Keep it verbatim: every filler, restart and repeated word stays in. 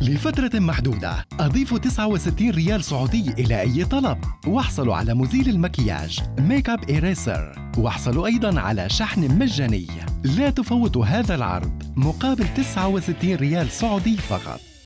لفترة محدودة أضيفوا تسعة وستين ريال سعودي إلى أي طلب، واحصلوا على مزيل المكياج ميك اب إيريسر، واحصلوا أيضاً على شحن مجاني. لا تفوتوا هذا العرض مقابل تسعة وستين ريال سعودي فقط.